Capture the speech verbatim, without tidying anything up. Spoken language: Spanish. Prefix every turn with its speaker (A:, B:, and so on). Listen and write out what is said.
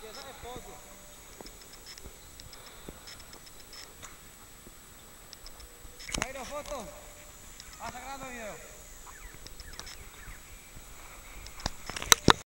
A: Empieza de poco. Jairo, foto. Ah, sacando video.